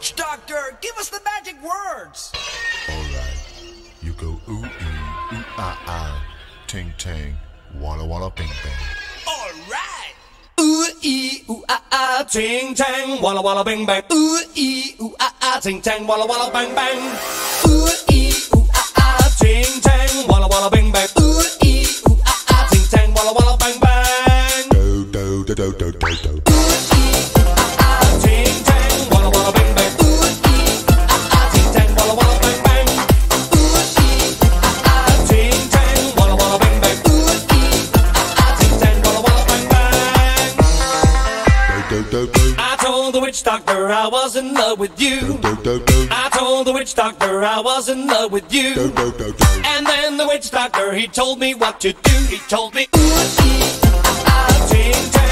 Witch doctor, give us the magic words. Alright, you go ooh ee, ooh ah ah, ting tang, walla walla bing bang. Alright. Ooh ee ooh ah ah, ting tang, walla walla bing bang. Ooh ee ooh ah ah, ting tang, walla walla bang bang. Ooh ee ooh ah ah, ting tang, walla walla bing bang. Ooh ee ooh ah ah, ting tang, walla walla bang bang. Do do do do do do do. I told the witch doctor I was in love with you. I told the witch doctor I was in love with you. And then the witch doctor, he told me what to do. He told me, ooh, ee, ah, ah, ting, tang.